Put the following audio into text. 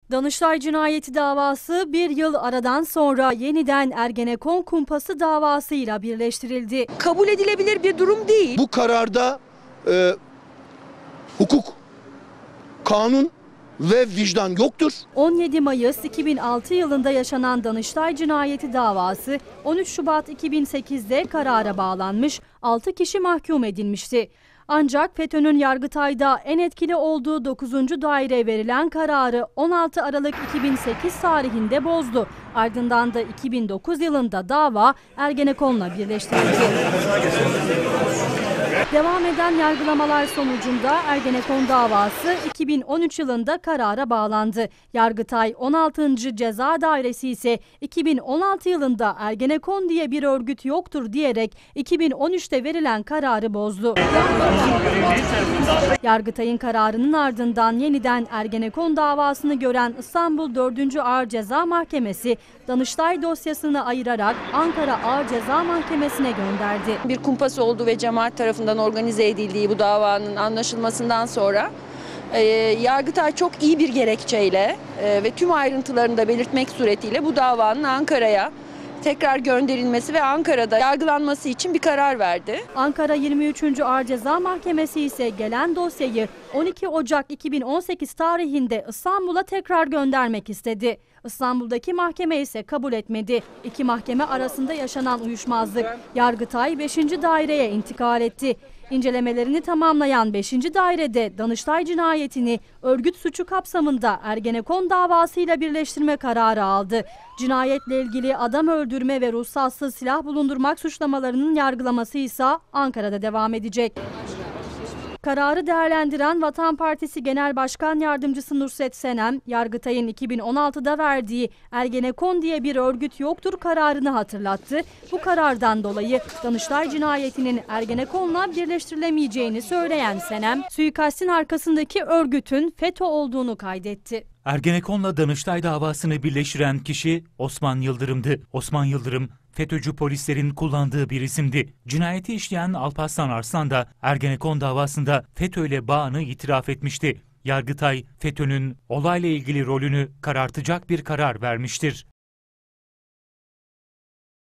Danıştay cinayeti davası bir yıl aradan sonra yeniden Ergenekon kumpası davasıyla birleştirildi. Kabul edilebilir bir durum değil. Bu kararda hukuk, kanun ve vicdan yoktur. 17 Mayıs 2006 yılında yaşanan Danıştay cinayeti davası 13 Şubat 2008'de karara bağlanmış, 6 kişi mahkum edilmişti. Ancak FETÖ'nün Yargıtay'da en etkili olduğu 9. daireye verilen kararı 16 Aralık 2008 tarihinde bozdu. Ardından da 2009 yılında dava Ergenekon'la birleştirildi. Devam eden yargılamalar sonucunda Ergenekon davası 2013 yılında karara bağlandı. Yargıtay 16. Ceza Dairesi ise 2016 yılında Ergenekon diye bir örgüt yoktur diyerek 2013'te verilen kararı bozdu. Yargıtay'ın kararının ardından yeniden Ergenekon davasını gören İstanbul 4. Ağır Ceza Mahkemesi Danıştay dosyasını ayırarak Ankara Ağır Ceza Mahkemesi'ne gönderdi. Bir kumpas olduğu ve cemaat tarafından organize edildiği bu davanın anlaşılmasından sonra Yargıtay çok iyi bir gerekçeyle ve tüm ayrıntılarını da belirtmek suretiyle bu davanın Ankara'ya tekrar gönderilmesi ve Ankara'da yargılanması için bir karar verdi. Ankara 23. Ağır Ceza Mahkemesi ise gelen dosyayı 12 Ocak 2018 tarihinde İstanbul'a tekrar göndermek istedi. İstanbul'daki mahkeme ise kabul etmedi. İki mahkeme arasında yaşanan uyuşmazlık Yargıtay 5. daireye intikal etti. İncelemelerini tamamlayan 5. dairede Danıştay cinayetini örgüt suçu kapsamında Ergenekon davasıyla birleştirme kararı aldı. Cinayetle ilgili adam öldürme ve ruhsatsız silah bulundurmak suçlamalarının yargılaması ise Ankara'da devam edecek. Kararı değerlendiren Vatan Partisi Genel Başkan Yardımcısı Nusret Senem, Yargıtay'ın 2016'da verdiği Ergenekon diye bir örgüt yoktur kararını hatırlattı. Bu karardan dolayı Danıştay cinayetinin Ergenekon'la birleştirilemeyeceğini söyleyen Senem, suikastin arkasındaki örgütün FETÖ olduğunu kaydetti. Ergenekon'la Danıştay davasını birleştiren kişi Osman Yıldırım'dı. Osman Yıldırım, FETÖ'cü polislerin kullandığı bir isimdi. Cinayeti işleyen Alparslan Arslan da Ergenekon davasında FETÖ'yle bağını itiraf etmişti. Yargıtay, FETÖ'nün olayla ilgili rolünü karartacak bir karar vermiştir.